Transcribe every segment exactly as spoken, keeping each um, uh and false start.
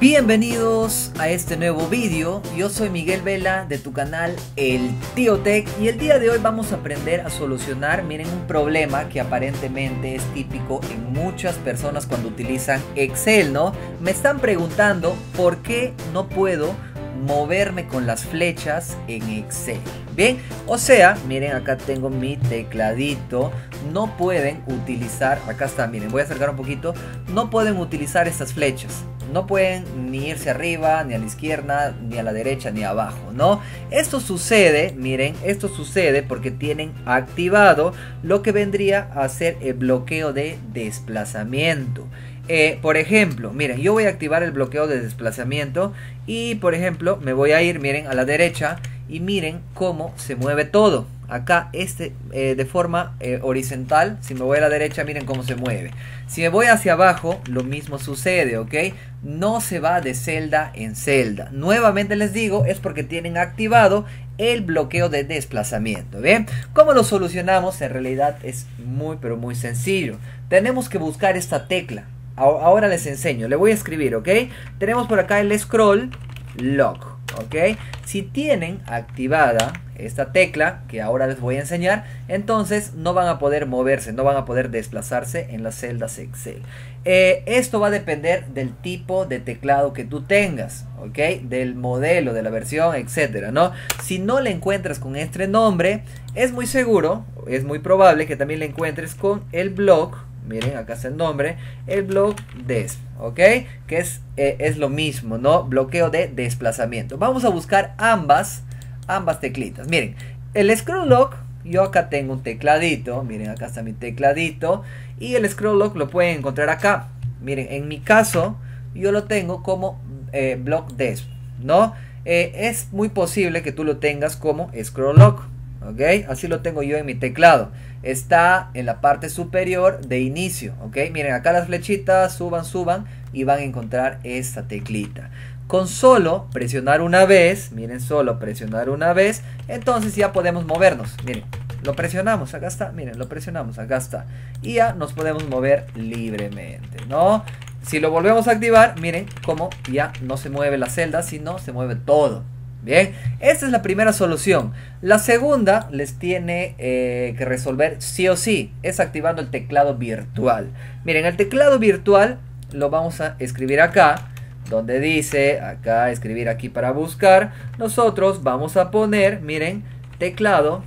Bienvenidos a este nuevo vídeo. Yo soy Miguel Vela de tu canal El Tío Tech y el día de hoy vamos a aprender a solucionar, miren, un problema que aparentemente es típico en muchas personas cuando utilizan Excel, ¿no? Me están preguntando por qué no puedo moverme con las flechas en Excel. Bien, o sea, miren, acá tengo mi tecladito. No pueden utilizar, acá está, miren, voy a acercar un poquito. No pueden utilizar estas flechas. No pueden ni irse arriba, ni a la izquierda, ni a la derecha, ni abajo, ¿no? Esto sucede, miren, esto sucede porque tienen activado lo que vendría a ser el bloqueo de desplazamiento. Eh, por ejemplo, miren, yo voy a activar el bloqueo de desplazamiento y, por ejemplo, me voy a ir, miren, a la derecha y miren cómo se mueve todo. Acá este eh, de forma eh, horizontal, si me voy a la derecha, miren cómo se mueve. Si me voy hacia abajo, lo mismo sucede, ¿ok? No se va de celda en celda. Nuevamente les digo, es porque tienen activado el bloqueo de desplazamiento. ¿Bien? ¿Cómo lo solucionamos? En realidad es muy, pero muy sencillo. Tenemos que buscar esta tecla. Ahora les enseño, le voy a escribir, ¿ok? Tenemos por acá el scroll lock, ¿ok? Si tienen activada esta tecla, que ahora les voy a enseñar, entonces no van a poder moverse, no van a poder desplazarse en las celdas Excel. Eh, esto va a depender del tipo de teclado que tú tengas, ¿ok? Del modelo, de la versión, etcétera, ¿no? Si no le encuentras con este nombre, es muy seguro, es muy probable que también le encuentres con el block. Miren, acá está el nombre, el block des, ¿ok? Que es, eh, es lo mismo, ¿no? Bloqueo de desplazamiento. Vamos a buscar ambas, ambas teclitas. Miren, el scroll lock, yo acá tengo un tecladito, miren, acá está mi tecladito. Y el scroll lock lo pueden encontrar acá. Miren, en mi caso, yo lo tengo como eh, block des, ¿no? Eh, es muy posible que tú lo tengas como scroll lock, ¿ok? Así lo tengo yo en mi teclado. Está en la parte superior de inicio, ¿ok? Miren, acá las flechitas, suban, suban y van a encontrar esta teclita. Con solo presionar una vez, miren, solo presionar una vez, entonces ya podemos movernos. Miren, lo presionamos, acá está, miren, lo presionamos, acá está. Y ya nos podemos mover libremente, ¿no? Si lo volvemos a activar, miren cómo ya no se mueve la celda, sino se mueve todo. Bien, esta es la primera solución. La segunda les tiene eh, que resolver sí o sí, es activando el teclado virtual. Miren, el teclado virtual lo vamos a escribir acá, donde dice, acá, escribir aquí para buscar. Nosotros vamos a poner, miren, teclado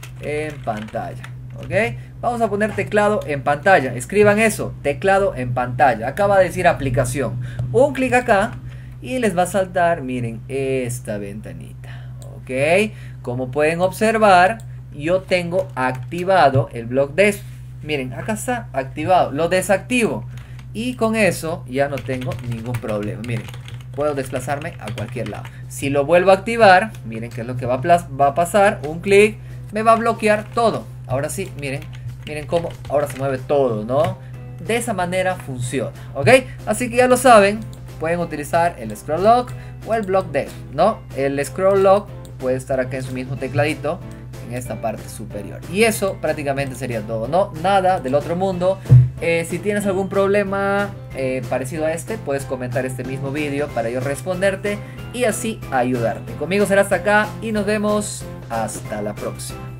en pantalla, ¿ok? Vamos a poner teclado en pantalla, escriban eso, teclado en pantalla. Acá va a decir aplicación, un clic acá. Y les va a saltar, miren, esta ventanita, ¿ok? Como pueden observar, yo tengo activado el block des. Miren, acá está activado, lo desactivo. Y con eso ya no tengo ningún problema. Miren, puedo desplazarme a cualquier lado. Si lo vuelvo a activar, miren qué es lo que va a, va a pasar. Un clic, me va a bloquear todo. Ahora sí, miren, miren cómo ahora se mueve todo, ¿no? De esa manera funciona, ¿ok? Así que ya lo saben. Pueden utilizar el scroll lock o el block des, ¿no? El scroll lock puede estar acá en su mismo tecladito, en esta parte superior. Y eso prácticamente sería todo, ¿no? Nada del otro mundo. Eh, si tienes algún problema eh, parecido a este, puedes comentar este mismo vídeo para yo responderte y así ayudarte. Conmigo será hasta acá y nos vemos hasta la próxima.